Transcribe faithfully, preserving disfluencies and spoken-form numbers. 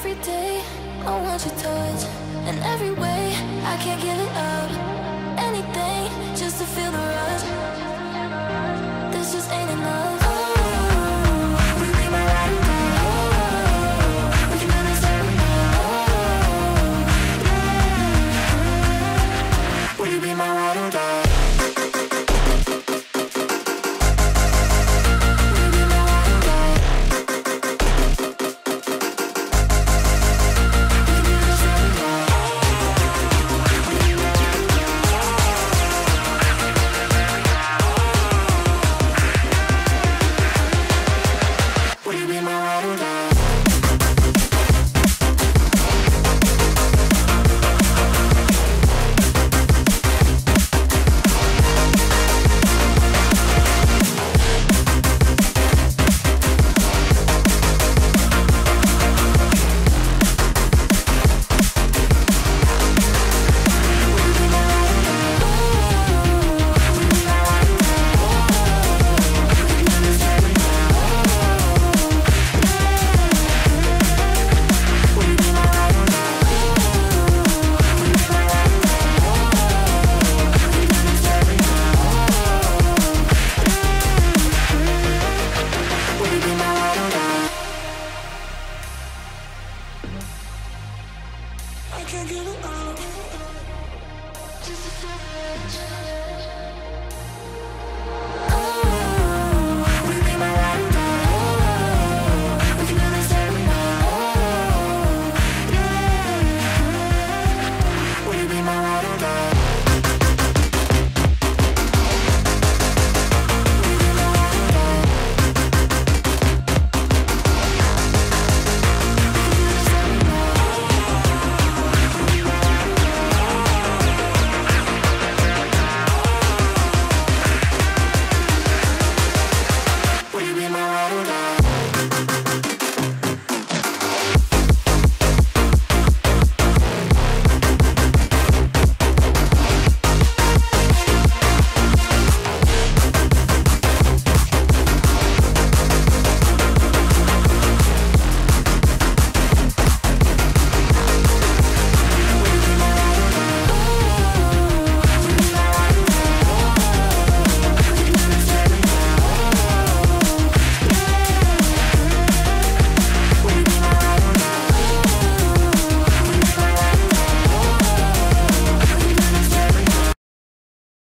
every day I want your touch, in every way I can't give it up. Anything just to feel the rush. This just ain't enough. Oh, will you be my ride or die? Oh, we can do this every night. Oh, yeah. Will you be my ride or die?